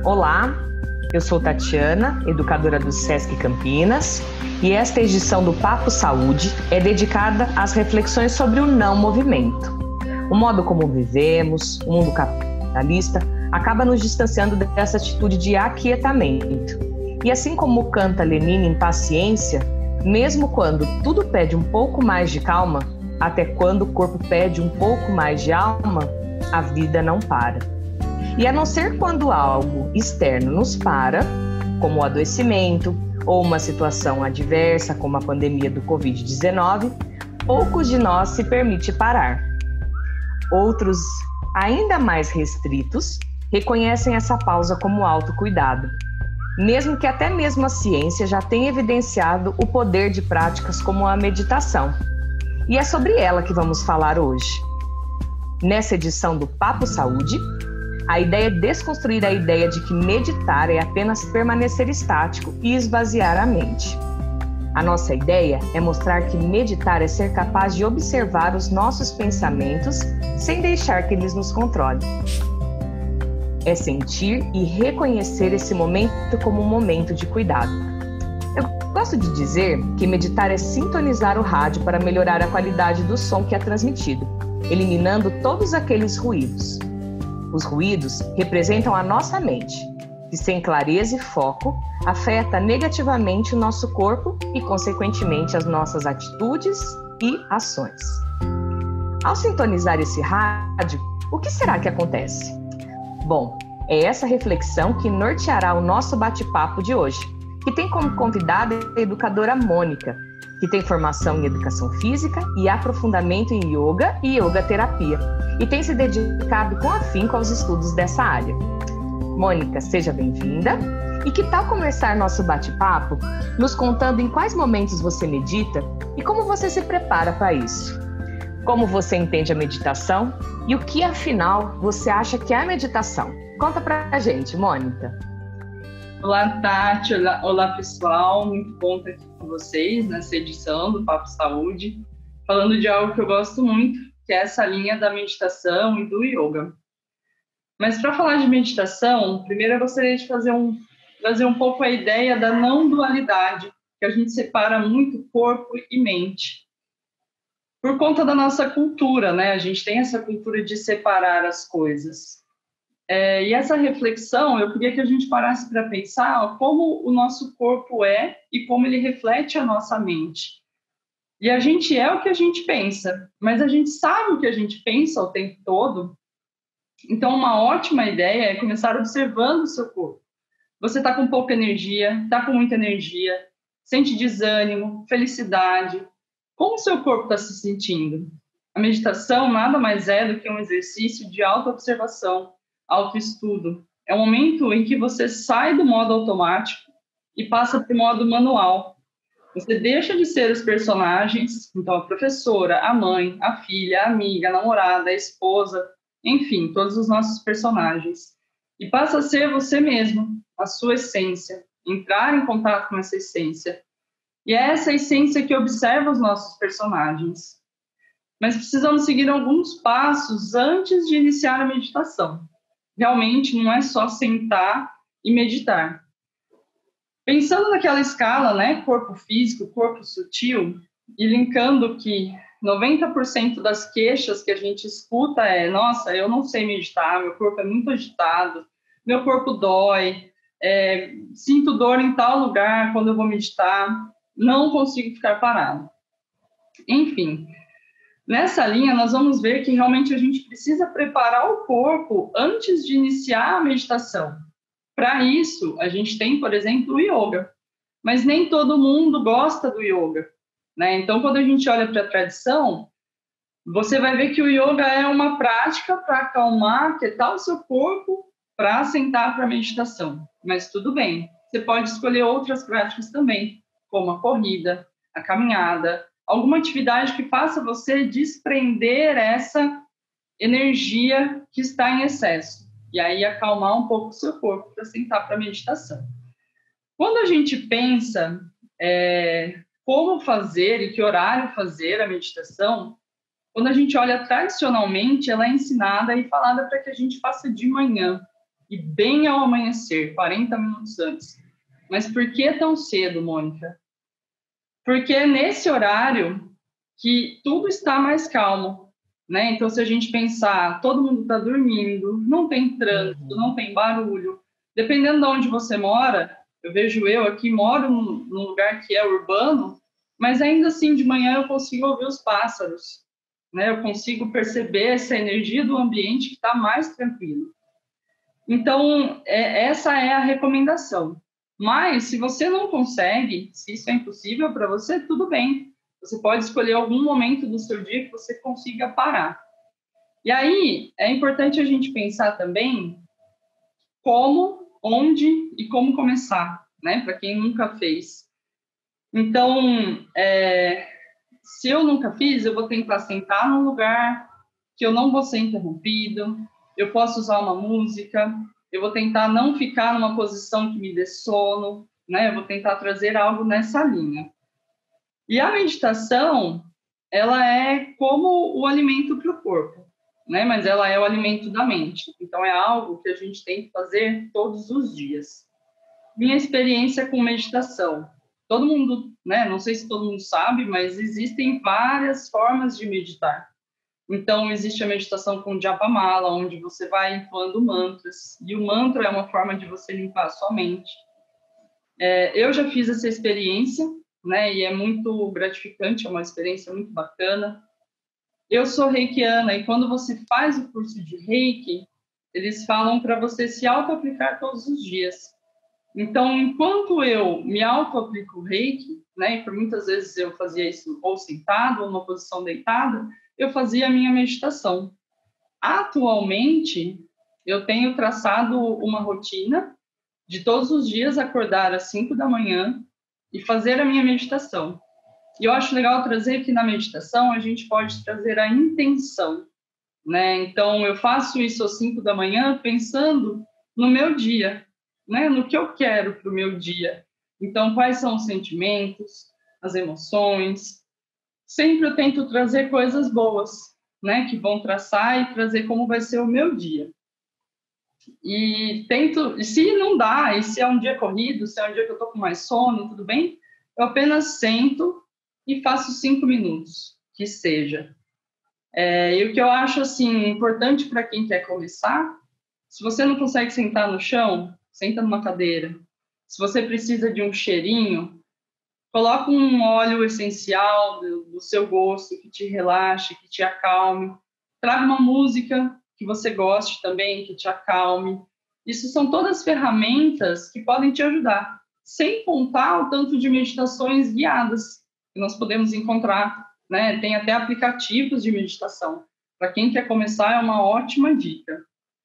Olá, eu sou Tatiana, educadora do SESC Campinas, e esta edição do Papo Saúde é dedicada às reflexões sobre o não movimento. O modo como vivemos, o mundo capitalista, acaba nos distanciando dessa atitude de aquietamento. E assim como canta Lenine em Paciência, mesmo quando tudo pede um pouco mais de calma, até quando o corpo pede um pouco mais de alma, a vida não para. E a não ser quando algo externo nos para, como o adoecimento ou uma situação adversa, como a pandemia do Covid-19, poucos de nós se permite parar. Outros, ainda mais restritos, reconhecem essa pausa como autocuidado, mesmo que até mesmo a ciência já tenha evidenciado o poder de práticas como a meditação. E é sobre ela que vamos falar hoje. Nessa edição do Papo Saúde, a ideia é desconstruir a ideia de que meditar é apenas permanecer estático e esvaziar a mente. A nossa ideia é mostrar que meditar é ser capaz de observar os nossos pensamentos sem deixar que eles nos controlem. É sentir e reconhecer esse momento como um momento de cuidado. Eu gosto de dizer que meditar é sintonizar o rádio para melhorar a qualidade do som que é transmitido, eliminando todos aqueles ruídos. Os ruídos representam a nossa mente, que sem clareza e foco afeta negativamente o nosso corpo e, consequentemente, as nossas atitudes e ações. Ao sintonizar esse rádio, o que será que acontece? Bom, é essa reflexão que norteará o nosso bate-papo de hoje, que tem como convidada a educadora Mônica, que tem formação em educação física e aprofundamento em yoga e yoga terapia, e tem se dedicado com afinco aos estudos dessa área. Mônica, seja bem-vinda. E que tal começar nosso bate-papo nos contando em quais momentos você medita e como você se prepara para isso? Como você entende a meditação e o que, afinal, você acha que é a meditação? Conta pra gente, Mônica. Olá, Tati. Olá, pessoal. Muito bom estar aqui com vocês nessa edição do Papo Saúde, falando de algo que eu gosto muito, que é essa linha da meditação e do yoga. Mas para falar de meditação, primeiro eu gostaria de trazer um pouco a ideia da não dualidade, que a gente separa muito corpo e mente. Por conta da nossa cultura, né? A gente tem essa cultura de separar as coisas. E essa reflexão, eu queria que a gente parasse para pensar como o nosso corpo é e como ele reflete a nossa mente. E a gente é o que a gente pensa, mas a gente sabe o que a gente pensa o tempo todo. Então, uma ótima ideia é começar observando o seu corpo. Você está com pouca energia, está com muita energia, sente desânimo, felicidade. Como o seu corpo está se sentindo? A meditação nada mais é do que um exercício de autoobservação, autoestudo. É um momento em que você sai do modo automático e passa para o modo manual. Você deixa de ser os personagens, então a professora, a mãe, a filha, a amiga, a namorada, a esposa, enfim, todos os nossos personagens. E passa a ser você mesmo, a sua essência, entrar em contato com essa essência. E é essa essência que observa os nossos personagens. Mas precisamos seguir alguns passos antes de iniciar a meditação. Realmente não é só sentar e meditar. Pensando naquela escala, né, corpo físico, corpo sutil, e linkando que 90% das queixas que a gente escuta é: nossa, eu não sei meditar, meu corpo é muito agitado, meu corpo dói, sinto dor em tal lugar quando eu vou meditar, não consigo ficar parado. Enfim, nessa linha nós vamos ver que realmente a gente precisa preparar o corpo antes de iniciar a meditação. Para isso, a gente tem, por exemplo, o yoga. Mas nem todo mundo gosta do yoga, né? Então, quando a gente olha para a tradição, você vai ver que o yoga é uma prática para acalmar, aquietar o seu corpo para sentar para a meditação. Mas tudo bem, você pode escolher outras práticas também, como a corrida, a caminhada, alguma atividade que faça você desprender essa energia que está em excesso. E aí acalmar um pouco o seu corpo para sentar para a meditação. Quando a gente pensa como fazer e que horário fazer a meditação, quando a gente olha tradicionalmente, ela é ensinada e falada para que a gente faça de manhã. e bem ao amanhecer, 40 minutos antes. Mas por que tão cedo, Mônica? Porque é nesse horário que tudo está mais calmo, né? Então, se a gente pensar, todo mundo está dormindo, não tem trânsito, não tem barulho. Dependendo de onde você mora, eu aqui moro num lugar que é urbano, mas ainda assim, de manhã eu consigo ouvir os pássaros, né? Eu consigo perceber essa energia do ambiente que está mais tranquilo. Então, essa é a recomendação. Mas, se você não consegue, se isso é impossível para você, tudo bem. Você pode escolher algum momento do seu dia que você consiga parar. E aí, é importante a gente pensar também como, onde e como começar, né? Para quem nunca fez. Então, se eu nunca fiz, eu vou tentar sentar num lugar que eu não vou ser interrompido, eu posso usar uma música, eu vou tentar não ficar numa posição que me dê sono, né? Eu vou tentar trazer algo nessa linha. E a meditação, ela é como o alimento para o corpo, né? Mas ela é o alimento da mente. Então, é algo que a gente tem que fazer todos os dias. Minha experiência com meditação. Todo mundo, né? Não sei se todo mundo sabe, mas existem várias formas de meditar. Então, existe a meditação com Japamala, onde você vai entoando mantras. E o mantra é uma forma de você limpar a sua mente. Eu já fiz essa experiência, né? E é muito gratificante, é uma experiência muito bacana. Eu sou reikiana, e quando você faz o curso de reiki, eles falam para você se auto-aplicar todos os dias. Então, enquanto eu me auto-aplico o reiki, né? E por muitas vezes eu fazia isso ou sentado, ou numa posição deitada, eu fazia a minha meditação. Atualmente, eu tenho traçado uma rotina de todos os dias acordar às 5 da manhã e fazer a minha meditação. E eu acho legal trazer que na meditação a gente pode trazer a intenção, né? Então, eu faço isso às 5 da manhã pensando no meu dia, né? No que eu quero para o meu dia. Então, quais são os sentimentos, as emoções. Sempre eu tento trazer coisas boas, né? Que vão traçar e trazer como vai ser o meu dia. E se não dá, e se é um dia corrido, se é um dia que eu estou com mais sono, tudo bem, eu apenas sento e faço 5 minutos, que seja. E o que eu acho, assim, importante para quem quer começar, se você não consegue sentar no chão, senta numa cadeira. Se você precisa de um cheirinho, coloca um óleo essencial do seu gosto, que te relaxe, que te acalme. Traga uma música que você goste também, que te acalme. Isso são todas ferramentas que podem te ajudar, sem contar o tanto de meditações guiadas que nós podemos encontrar, né? Tem até aplicativos de meditação. Para quem quer começar, é uma ótima dica.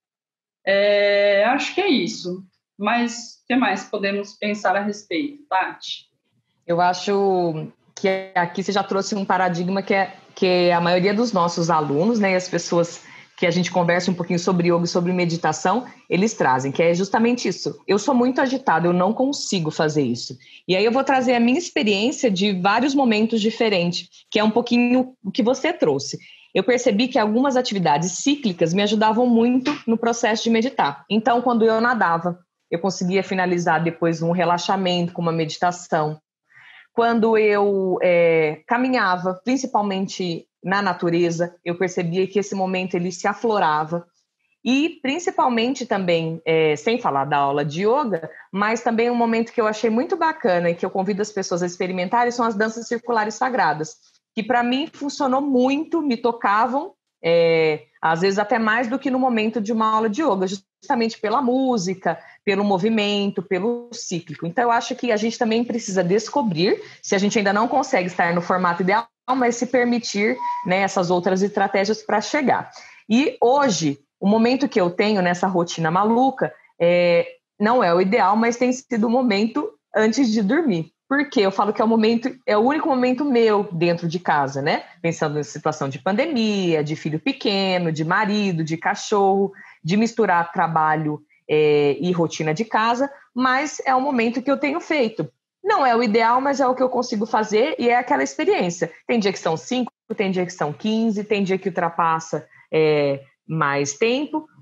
Acho que é isso. Mas o que mais podemos pensar a respeito, Tati? Eu acho que aqui você já trouxe um paradigma que a maioria dos nossos alunos, né, e as pessoas que a gente conversa um pouquinho sobre yoga e sobre meditação, eles trazem, que é justamente isso. Eu sou muito agitada, eu não consigo fazer isso. E aí eu vou trazer a minha experiência de vários momentos diferentes, que é um pouquinho o que você trouxe. Eu percebi que algumas atividades cíclicas me ajudavam muito no processo de meditar. Então, quando eu nadava, eu conseguia finalizar depois um relaxamento com uma meditação. Quando eu caminhava, principalmente na natureza, eu percebia que esse momento ele se aflorava. E principalmente também, sem falar da aula de yoga, mas também um momento que eu achei muito bacana e que eu convido as pessoas a experimentarem são as danças circulares sagradas, que para mim funcionou muito, me tocavam, às vezes até mais do que no momento de uma aula de yoga, justamente pela música, pelo movimento, pelo cíclico. Então, eu acho que a gente também precisa descobrir, se a gente ainda não consegue estar no formato ideal, mas se permitir, né, essas outras estratégias para chegar. E hoje, o momento que eu tenho nessa rotina maluca não é o ideal, mas tem sido o momento antes de dormir. Porque eu falo que é o único momento meu dentro de casa, né? Pensando em situação de pandemia, de filho pequeno, de marido, de cachorro, de misturar trabalho e rotina de casa, mas é o momento que eu tenho feito. Não é o ideal, mas é o que eu consigo fazer e é aquela experiência. Tem dia que são 5, tem dia que são 15, tem dia que ultrapassa mais tempo,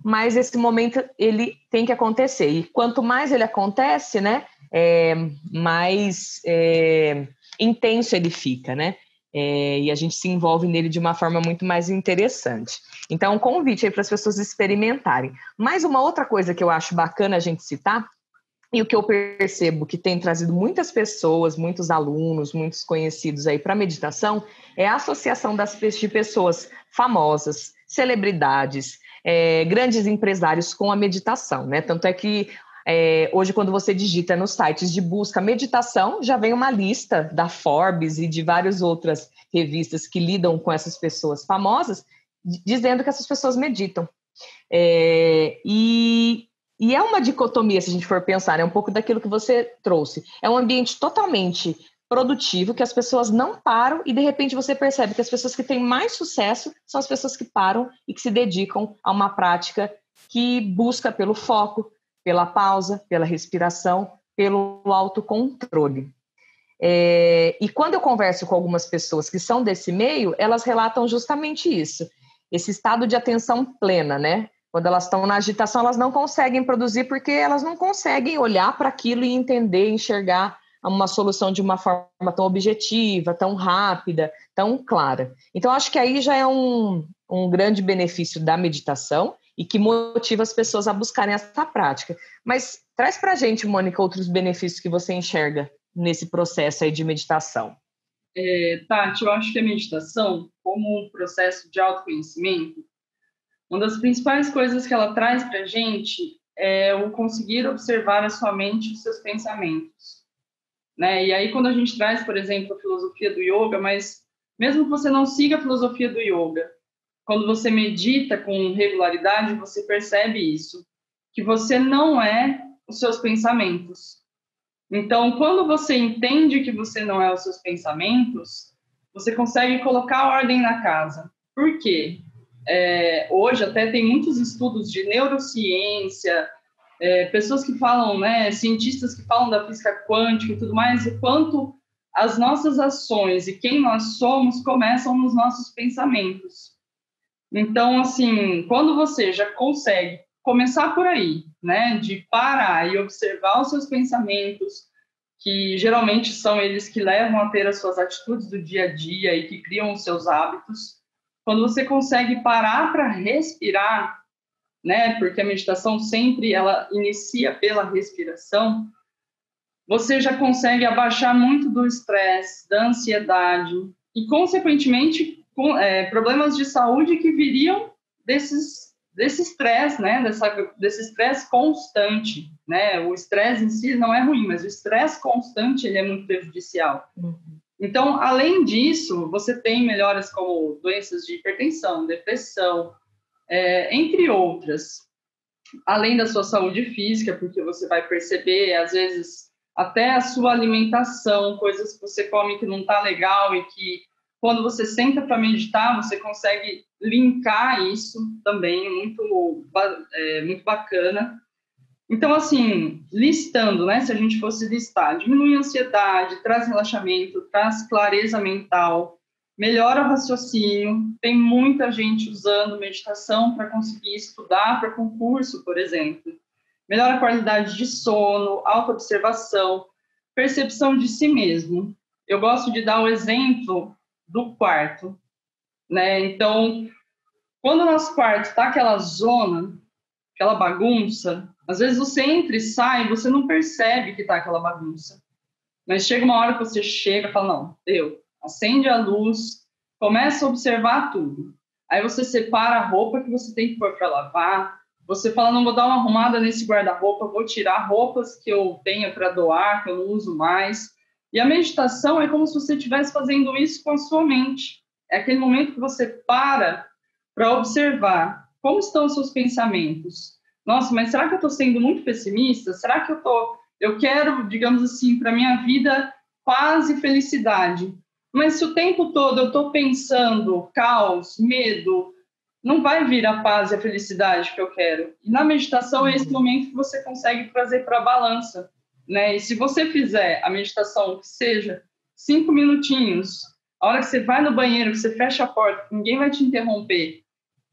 mais esse momento ele tem que acontecer. E quanto mais ele acontece, né, mais intenso ele fica, né? E a gente se envolve nele de uma forma muito mais interessante. Então, um convite aí para as pessoas experimentarem. Mais uma outra coisa que eu acho bacana a gente citar, e o que eu percebo que tem trazido muitas pessoas, muitos alunos, muitos conhecidos aí para a meditação, é a associação de pessoas famosas, celebridades, grandes empresários com a meditação, né? Tanto é que hoje, quando você digita nos sites de busca meditação, já vem uma lista da Forbes e de várias outras revistas que lidam com essas pessoas famosas, dizendo que essas pessoas meditam. E é uma dicotomia, se a gente for pensar, é um pouco daquilo que você trouxe. É um ambiente totalmente produtivo, que as pessoas não param e, de repente, você percebe que as pessoas que têm mais sucesso são as pessoas que param e que se dedicam a uma prática que busca pelo foco, pela pausa, pela respiração, pelo autocontrole. E quando eu converso com algumas pessoas que são desse meio, elas relatam justamente isso, esse estado de atenção plena, né? Quando elas estão na agitação, elas não conseguem produzir porque elas não conseguem olhar para aquilo e entender, enxergar uma solução de uma forma tão objetiva, tão rápida, tão clara. Então, acho que aí já é um grande benefício da meditação e que motiva as pessoas a buscarem essa prática. Mas traz para a gente, Mônica, outros benefícios que você enxerga nesse processo aí de meditação. Tati, eu acho que a meditação, como um processo de autoconhecimento, uma das principais coisas que ela traz para a gente é o conseguir observar a sua mente e os seus pensamentos, né? E aí, quando a gente traz, por exemplo, a filosofia do yoga, mas mesmo que você não siga a filosofia do yoga, quando você medita com regularidade, você percebe isso, que você não é os seus pensamentos. Então, quando você entende que você não é os seus pensamentos, você consegue colocar ordem na casa. Por quê? Hoje até tem muitos estudos de neurociência, pessoas que falam, né, cientistas que falam da física quântica e tudo mais, e quanto as nossas ações e quem nós somos começam nos nossos pensamentos. Então, assim, quando você já consegue começar por aí, né, de parar e observar os seus pensamentos, que geralmente são eles que levam a ter as suas atitudes do dia a dia e que criam os seus hábitos, quando você consegue parar para respirar, né, porque a meditação sempre ela inicia pela respiração, você já consegue abaixar muito do estresse, da ansiedade e, consequentemente, problemas de saúde que viriam desse estresse, né, desse estresse constante, né? O estresse em si não é ruim, mas o estresse constante ele é muito prejudicial. Então, além disso, você tem melhoras como doenças de hipertensão, depressão, entre outras. Além da sua saúde física, porque você vai perceber, às vezes, até a sua alimentação, coisas que você come que não está legal e que, quando você senta para meditar, você consegue linkar isso também, muito bacana. Então, assim, listando, né, se a gente fosse listar, diminui a ansiedade, traz relaxamento, traz clareza mental, melhora o raciocínio, tem muita gente usando meditação para conseguir estudar para concurso, por exemplo. Melhora a qualidade de sono, autoobservação, percepção de si mesmo. Eu gosto de dar o exemplo do quarto, né? Então, quando o nosso quarto está aquela zona, aquela bagunça, às vezes você entra e sai, você não percebe que está aquela bagunça. Mas chega uma hora que você chega e fala, não, acende a luz, começa a observar tudo. Aí você separa a roupa que você tem que pôr para lavar, você fala, não, vou dar uma arrumada nesse guarda-roupa, vou tirar roupas que eu tenho para doar, que eu não uso mais. E a meditação é como se você estivesse fazendo isso com a sua mente. É aquele momento que você para observar como estão os seus pensamentos. Nossa, mas será que eu estou sendo muito pessimista? Será que eu quero, digamos assim, para minha vida, paz e felicidade? Mas se o tempo todo eu estou pensando caos, medo, não vai vir a paz e a felicidade que eu quero. E na meditação é esse momento que você consegue trazer para a balança, né? E se você fizer a meditação que seja 5 minutinhos, a hora que você vai no banheiro, que você fecha a porta, que ninguém vai te interromper,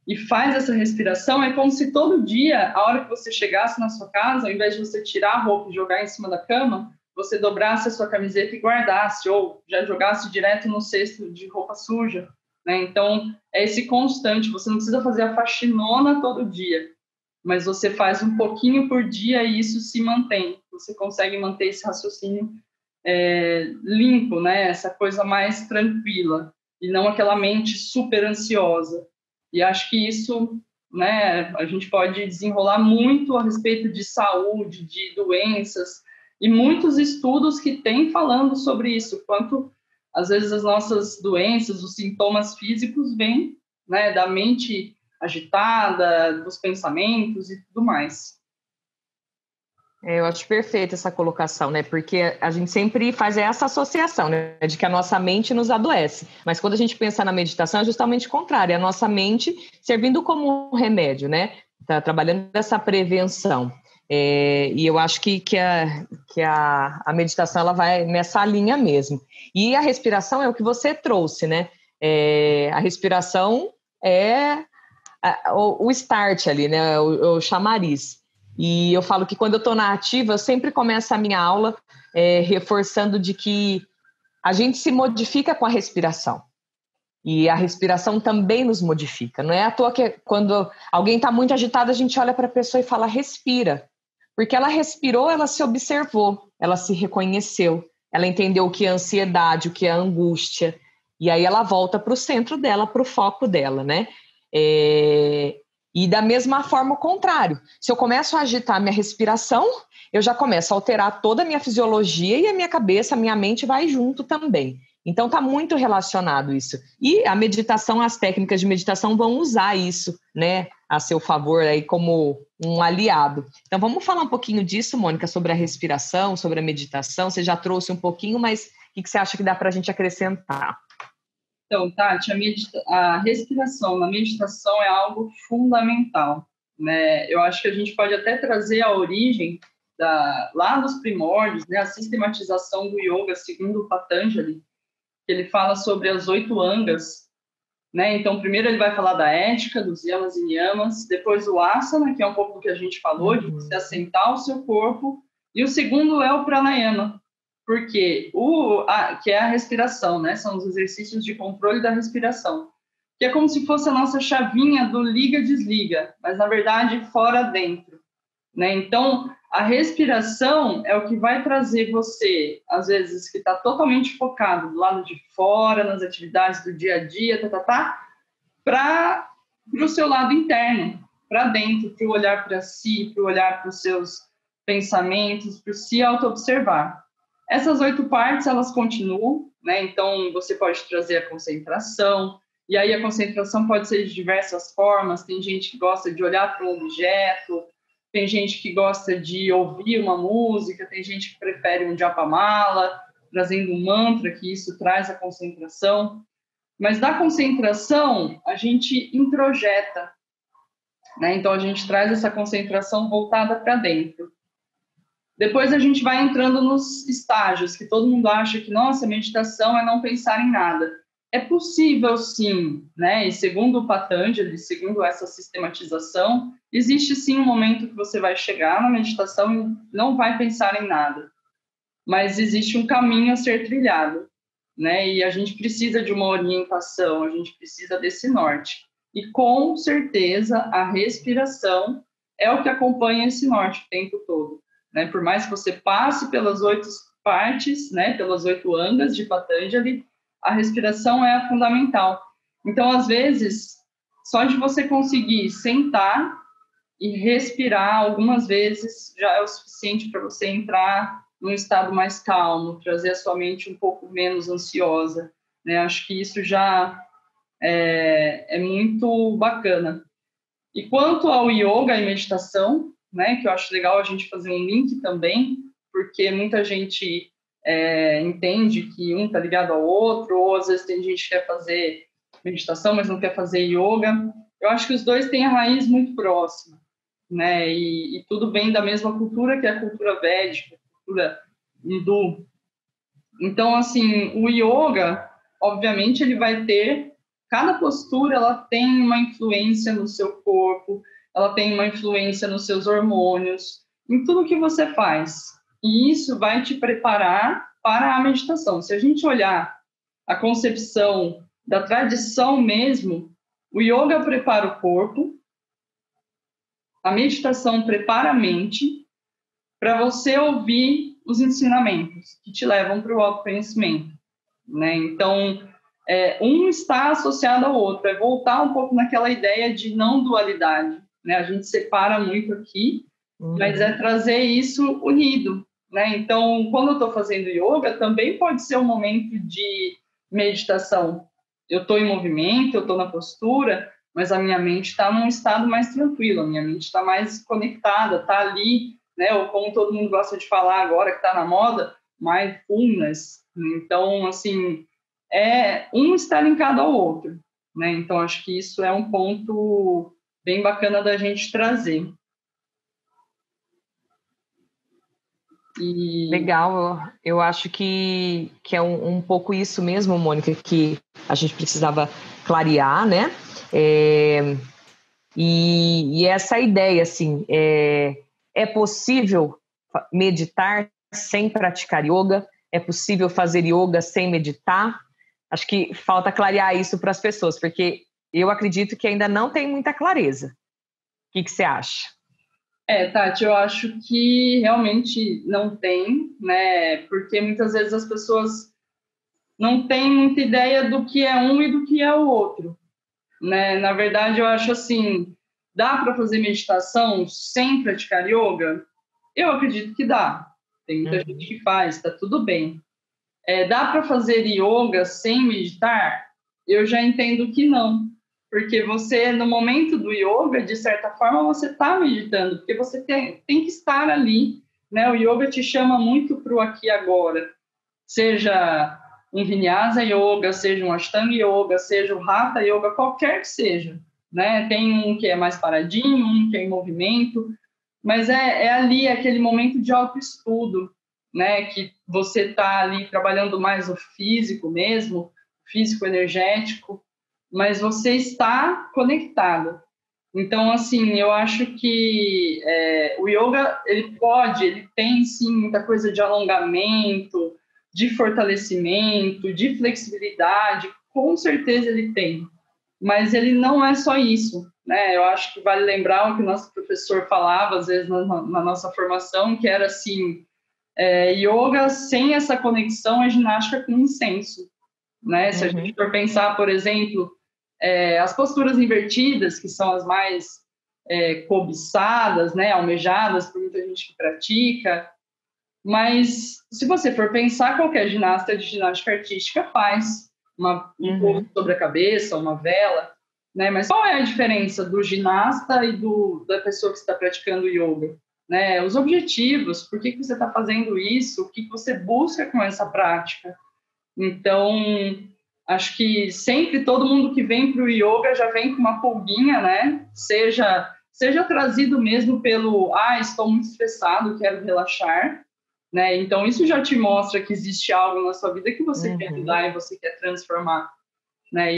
e faz essa respiração, é como se todo dia, a hora que você chegasse na sua casa, ao invés de você tirar a roupa e jogar em cima da cama, você dobrasse a sua camiseta e guardasse, ou já jogasse direto no cesto de roupa suja, né? Então, é esse constante, você não precisa fazer a faxinona todo dia, mas você faz um pouquinho por dia e isso se mantém. Você consegue manter esse raciocínio limpo, né? Essa coisa mais tranquila, e não aquela mente super ansiosa. E acho que isso, né, a gente pode desenrolar muito a respeito de saúde, de doenças, e muitos estudos que têm falando sobre isso, quanto, às vezes, as nossas doenças, os sintomas físicos vêm, né, da mente agitada, dos pensamentos e tudo mais. Eu acho perfeita essa colocação, né? Porque a gente sempre faz essa associação, né? De que a nossa mente nos adoece. Mas quando a gente pensa na meditação, é justamente o contrário. É a nossa mente servindo como um remédio, né? Tá trabalhando essa prevenção. E eu acho que a meditação ela vai nessa linha mesmo. E a respiração é o que você trouxe, né? A respiração é o start ali, né? O chamariz. E eu falo que quando eu estou na ativa, eu sempre começo a minha aula reforçando de que a gente se modifica com a respiração. E a respiração também nos modifica. Não é à toa que quando alguém está muito agitado, a gente olha para a pessoa e fala, respira. Porque ela respirou, ela se observou, ela se reconheceu, ela entendeu o que é ansiedade, o que é angústia. E aí ela volta para o centro dela, para o foco dela, né? E da mesma forma o contrário, se eu começo a agitar minha respiração, eu já começo a alterar toda a minha fisiologia e a minha cabeça, a minha mente vai junto também. Então está muito relacionado isso. E a meditação, as técnicas de meditação vão usar isso, né, a seu favor aí como um aliado. Então vamos falar um pouquinho disso, Mônica, sobre a respiração, sobre a meditação. Você já trouxe um pouquinho, mas o que você acha que dá para a gente acrescentar? Então, Tati, a respiração na meditação é algo fundamental, né? Eu acho que a gente pode até trazer a origem lá dos primórdios, né? A sistematização do yoga segundo o Patanjali, que ele fala sobre as 8 angas, né? Então, primeiro ele vai falar da ética, dos yamas e niyamas, depois o asana, que é um pouco do que a gente falou, de você assentar o seu corpo, e o segundo é o pranayama, porque que é a respiração, né? São os exercícios de controle da respiração, que é como se fosse a nossa chavinha do liga-desliga, mas na verdade fora dentro, né? Então, a respiração é o que vai trazer você, às vezes, que está totalmente focado do lado de fora, nas atividades do dia a dia, para o seu lado interno, para dentro, para o olhar para si, para o olhar para os seus pensamentos, para se auto-observar. Essas 8 partes, elas continuam, né? Então, você pode trazer a concentração, e aí a concentração pode ser de diversas formas. Tem gente que gosta de olhar para um objeto, tem gente que gosta de ouvir uma música, tem gente que prefere um japamala, trazendo um mantra, que isso traz a concentração. Mas da concentração, a gente introjeta, né? Então, a gente traz essa concentração voltada para dentro. Depois a gente vai entrando nos estágios, que todo mundo acha que, nossa, meditação é não pensar em nada. É possível, sim, né? E segundo o Patanjali, segundo essa sistematização, existe sim um momento que você vai chegar na meditação e não vai pensar em nada. Mas existe um caminho a ser trilhado, né? E a gente precisa de uma orientação, a gente precisa desse norte. E com certeza a respiração é o que acompanha esse norte o tempo todo. Né? Por mais que você passe pelas 8 partes, né, pelas 8 angas de Patanjali, a respiração é a fundamental. Então, às vezes, só de você conseguir sentar e respirar algumas vezes já é o suficiente para você entrar num estado mais calmo, trazer a sua mente um pouco menos ansiosa, né? Acho que isso já é muito bacana. E quanto ao yoga e meditação, né, que eu acho legal a gente fazer um link também, porque muita gente entende que um está ligado ao outro, ou às vezes tem gente que quer fazer meditação, mas não quer fazer yoga. Eu acho que os dois têm a raiz muito próxima, né, e tudo vem da mesma cultura, que é a cultura védica, a cultura hindu. Então, assim, o yoga, obviamente, ele vai ter cada postura ela tem uma influência no seu corpo, ela tem uma influência nos seus hormônios, em tudo que você faz. E isso vai te preparar para a meditação. Se a gente olhar a concepção da tradição mesmo, o yoga prepara o corpo, a meditação prepara a mente para você ouvir os ensinamentos que te levam para o autoconhecimento, né? Então, um está associado ao outro, é voltar um pouco naquela ideia de não dualidade, né? A gente separa muito aqui, mas é trazer isso unido, né? Então, quando eu estou fazendo yoga, também pode ser um momento de meditação. Eu estou em movimento, eu estou na postura, mas a minha mente está num estado mais tranquilo, a minha mente está mais conectada, está ali, né? Ou como todo mundo gosta de falar agora, que está na moda, mindfulness. Então, assim, um está linkado ao outro, né? Então, acho que isso é um ponto bem bacana da gente trazer. Legal, eu acho que é um pouco isso mesmo, Mônica, que a gente precisava clarear, né? E essa ideia, assim, é possível meditar sem praticar yoga? É possível fazer yoga sem meditar? Acho que falta clarear isso para as pessoas, porque eu acredito que ainda não tem muita clareza. O que você acha? Tati, eu acho que realmente não tem, né? Porque muitas vezes as pessoas não têm muita ideia do que é um e do que é o outro, né? Na verdade, eu acho assim, dá para fazer meditação sem praticar yoga? Eu acredito que dá. Tem muita gente que faz, tá tudo bem. Dá para fazer yoga sem meditar? Eu já entendo que não. Porque você, no momento do yoga, de certa forma, você está meditando, porque você tem que estar ali, né? O yoga te chama muito para o aqui e agora. Seja um Vinyasa Yoga, seja um Ashtanga Yoga, seja um Hatha Yoga, qualquer que seja, né? Tem um que é mais paradinho, um que é em movimento, mas é ali aquele momento de autoestudo, né? Que você está ali trabalhando mais o físico mesmo, físico energético, mas você está conectado. Então, assim, eu acho que o yoga, ele tem, sim, muita coisa de alongamento, de fortalecimento, de flexibilidade, com certeza ele tem. Mas ele não é só isso, né? Eu acho que vale lembrar o que o nosso professor falava, às vezes, na nossa formação, que era assim, yoga sem essa conexão é ginástica com incenso, né? Se a gente for pensar, por exemplo, as posturas invertidas, que são as mais cobiçadas, né, almejadas por muita gente que pratica, mas se você for pensar, qualquer ginasta de ginástica artística faz um pouso sobre a cabeça, uma vela, né? Mas qual é a diferença do ginasta e da pessoa que está praticando yoga? Né? Os objetivos, por que você está fazendo isso, o que você busca com essa prática. Então, acho que sempre todo mundo que vem para o yoga já vem com uma pulguinha, né? Seja trazido mesmo pelo, estou muito estressado, quero relaxar, né? Então, isso já te mostra que existe algo na sua vida que você quer mudar e você quer transformar, né?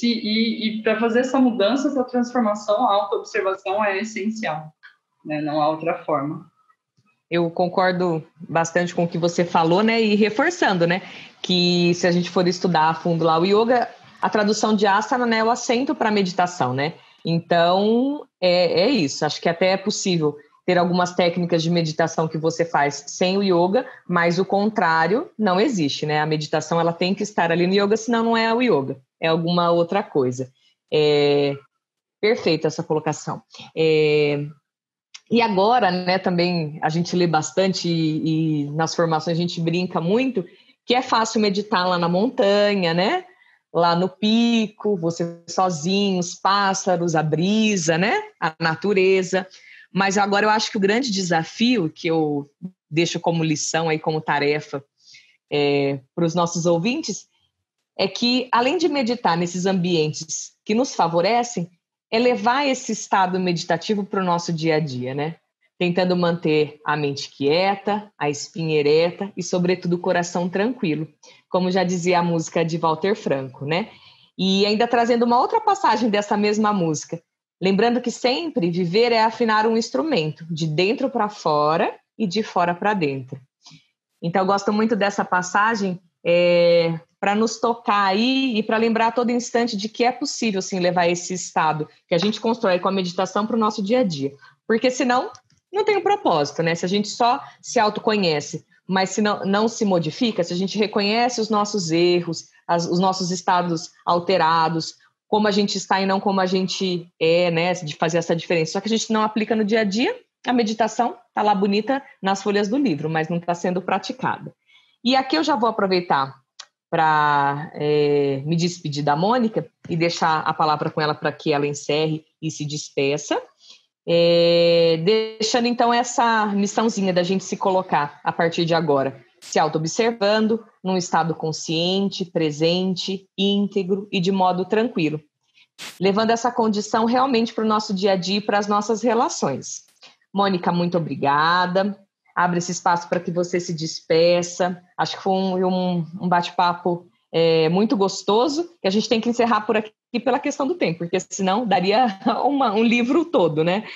E para fazer essa mudança, essa transformação, a autoobservação é essencial, né? Não há outra forma. Eu concordo bastante com o que você falou, né? E reforçando, né? Que se a gente for estudar a fundo lá o yoga, a tradução de asana, né, é o assento para meditação, né? Então, é isso. Acho que até é possível ter algumas técnicas de meditação que você faz sem o yoga, mas o contrário não existe, né? A meditação, ela tem que estar ali no yoga, senão não é o yoga, é alguma outra coisa. Perfeita essa colocação. E agora, né, também a gente lê bastante e nas formações a gente brinca muito, que é fácil meditar lá na montanha, né? Lá no pico, você sozinho, os pássaros, a brisa, né? A natureza. Mas agora eu acho que o grande desafio que eu deixo como lição aí, como tarefa para os nossos ouvintes, é que além de meditar nesses ambientes que nos favorecem, é levar esse estado meditativo para o nosso dia a dia, né? Tentando manter a mente quieta, a espinha ereta e, sobretudo, o coração tranquilo, como já dizia a música de Walter Franco, né? E ainda trazendo uma outra passagem dessa mesma música. Lembrando que sempre viver é afinar um instrumento, de dentro para fora e de fora para dentro. Então, eu gosto muito dessa passagem para nos tocar aí e para lembrar a todo instante de que é possível, sim, levar esse estado que a gente constrói com a meditação para o nosso dia a dia. Porque senão, não tem um propósito, né? Se a gente só se autoconhece, mas se não se modifica, se a gente reconhece os nossos erros, os nossos estados alterados, como a gente está e não como a gente é, né? De fazer essa diferença. Só que a gente não aplica no dia a dia, a meditação está lá bonita nas folhas do livro, mas não está sendo praticada. E aqui eu já vou aproveitar para me despedir da Mônica e deixar a palavra com ela para que ela encerre e se despeça. Deixando então essa missãozinha da gente se colocar a partir de agora, se auto-observando num estado consciente, presente, íntegro e de modo tranquilo, levando essa condição realmente para o nosso dia a dia e para as nossas relações. Mônica, muito obrigada. Abre esse espaço para que você se despeça. Acho que foi um bate-papo muito gostoso, que a gente tem que encerrar por aqui pela questão do tempo, porque senão daria um livro todo, né?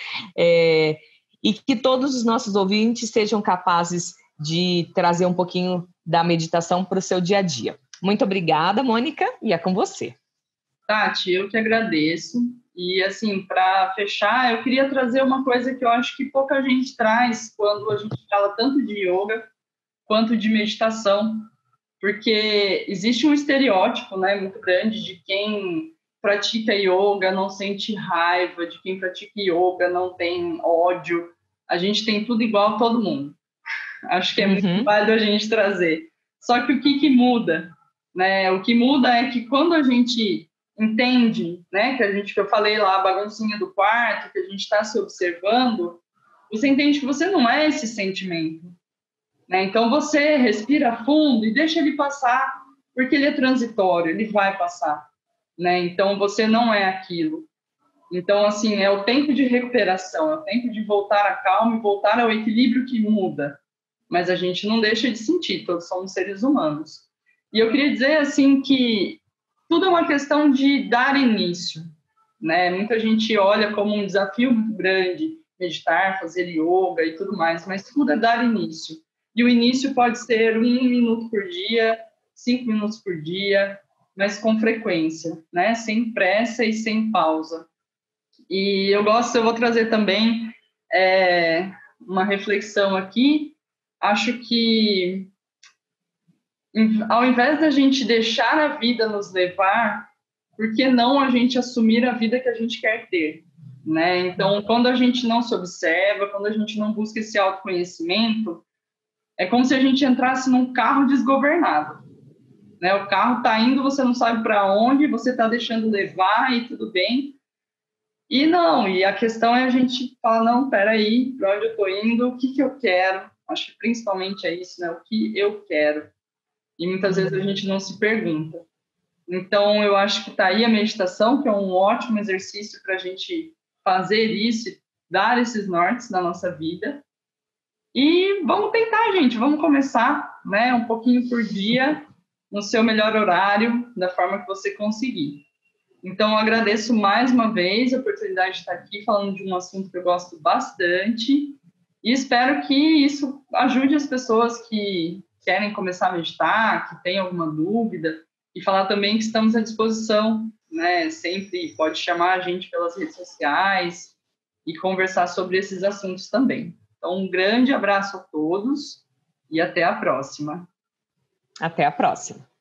E que todos os nossos ouvintes sejam capazes de trazer um pouquinho da meditação para o seu dia a dia. Muito obrigada, Mônica, e é com você. Tati, eu que agradeço. E, assim, para fechar, eu queria trazer uma coisa que eu acho que pouca gente traz quando a gente fala tanto de yoga quanto de meditação, porque existe um estereótipo, né, muito grande de quem pratica yoga não sente raiva, de quem pratica yoga não tem ódio. A gente tem tudo igual a todo mundo. Acho que é muito válido a gente trazer. Só que o que muda? Né? O que muda é que quando a gente entende, né, que eu falei lá, a baguncinha do quarto, que a gente está se observando, você entende que você não é esse sentimento. Né? Então, você respira fundo e deixa ele passar, porque ele é transitório, ele vai passar. Né? Então, você não é aquilo. Então, assim, é o tempo de recuperação, é o tempo de voltar à calma e voltar ao equilíbrio que muda. Mas a gente não deixa de sentir, todos somos seres humanos. E eu queria dizer, assim, que tudo é uma questão de dar início, né? Muita gente olha como um desafio muito grande, meditar, fazer yoga e tudo mais, mas tudo é dar início. E o início pode ser 1 minuto por dia, 5 minutos por dia, mas com frequência, né? Sem pressa e sem pausa. E eu vou trazer também uma reflexão aqui. Acho que ao invés da gente deixar a vida nos levar, por que não a gente assumir a vida que a gente quer ter? Né? Então, quando a gente não se observa, quando a gente não busca esse autoconhecimento, é como se a gente entrasse num carro desgovernado. Né? O carro está indo, você não sabe para onde, você está deixando levar e tudo bem. E a questão é a gente falar, não, peraí, para onde eu estou indo, o que eu quero? Acho que principalmente é isso, né? O que eu quero. E muitas vezes a gente não se pergunta. Então, eu acho que está aí a meditação, que é um ótimo exercício para a gente fazer isso, dar esses nortes na nossa vida. E vamos tentar, gente, vamos começar, né? Um pouquinho por dia, no seu melhor horário, da forma que você conseguir. Então, eu agradeço mais uma vez a oportunidade de estar aqui falando de um assunto que eu gosto bastante e espero que isso ajude as pessoas que querem começar a meditar, que têm alguma dúvida, e falar também que estamos à disposição, né? Sempre pode chamar a gente pelas redes sociais e conversar sobre esses assuntos também. Então, um grande abraço a todos e até a próxima. Até a próxima.